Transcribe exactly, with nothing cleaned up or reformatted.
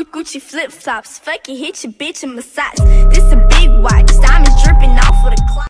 Gucci flip flops, fucking hit your bitch in my socks. This a big watch, diamonds dripping off of the clock.